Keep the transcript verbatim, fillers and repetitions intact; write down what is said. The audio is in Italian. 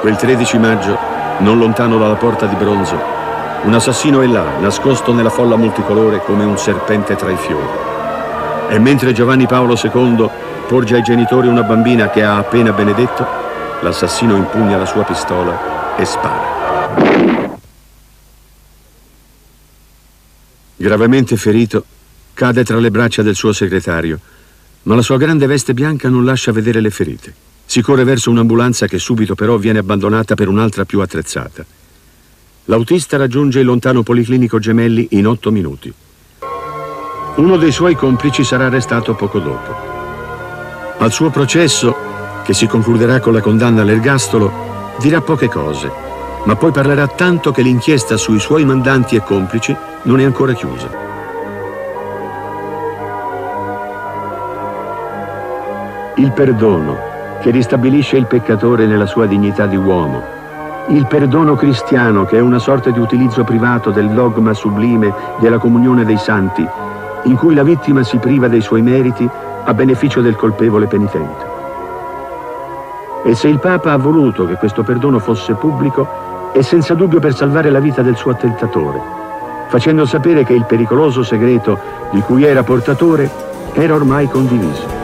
Quel tredici maggio, non lontano dalla Porta di Bronzo, un assassino è là, nascosto nella folla multicolore come un serpente tra i fiori. E mentre Giovanni Paolo secondo porge ai genitori una bambina che ha appena benedetto, l'assassino impugna la sua pistola e spara. Gravemente ferito, cade tra le braccia del suo segretario, ma la sua grande veste bianca non lascia vedere le ferite. Si corre verso un'ambulanza che subito però viene abbandonata per un'altra più attrezzata. L'autista raggiunge il lontano Policlinico Gemelli in otto minuti. Uno dei suoi complici sarà arrestato poco dopo. Al suo processo, che si concluderà con la condanna all'ergastolo, dirà poche cose, ma poi parlerà tanto che l'inchiesta sui suoi mandanti e complici non è ancora chiusa. Il perdono, che ristabilisce il peccatore nella sua dignità di uomo. Il perdono cristiano, che è una sorta di utilizzo privato del dogma sublime della comunione dei santi, in cui la vittima si priva dei suoi meriti a beneficio del colpevole penitente. E se il Papa ha voluto che questo perdono fosse pubblico, è senza dubbio per salvare la vita del suo attentatore, facendo sapere che il pericoloso segreto di cui era portatore era ormai condiviso.